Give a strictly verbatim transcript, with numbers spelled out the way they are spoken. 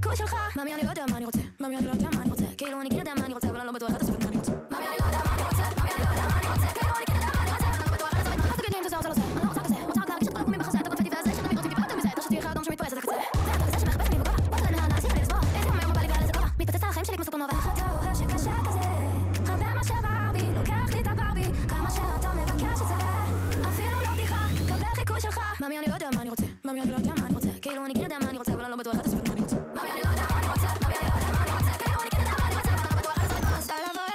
החיקוי שלך. מאמי אני לא יודע מה אני רוצה, מאמי אני לא יודע מה אני רוצה, כאילו אני כן יודע מה אני רוצה, אבל אני לא בטוח עד הסוף מה אני רוצה. מאמי אני לא יודע מה אני רוצה, מאמי אני לא יודע מה אני רוצה, כאילו אני כן יודע מה אני רוצה, אבל אני לא בטוח עד הסוף. אז תגיד לי אם זה זה או זה לא זה, אני לא רוצה כזה, רוצה רק להרגיש את כל הגומים בחזה, את הקונפטי והזה שתמיד רוצים טיפה יותר מזה, תרשתי לך אדום שמתפרץ עד הקצה. ואתה זה שמחפש לי בגובה, בוא תלמד להסיך לי לצבוע, איזה יום היום בא לי ועל איזה כובע, מתפוצץ על החיים שלי כמו סופרנובה. חטא שקשה כזה, הרבה מה שעבר בי, לוקח לי את הברבי, כמה שאתה מבקש את זה, אפילו לא בדיחה, קבל חיקוי שלך. מאמי אני לא יודע מה אני רוצה, מאמי אני לא יודע מה אני רוצה, כאילו אני כן יודע מה אני רוצה, אבל אני לא בטוח עד הסוף מה אני רוצה. מאמי אני לא יודע מה אני רוצה, מאמי אני לא יודע מה אני רוצה, כאילו אני כן יודע מה אני רוצה, אבל אני לא בטוח עד הסוף.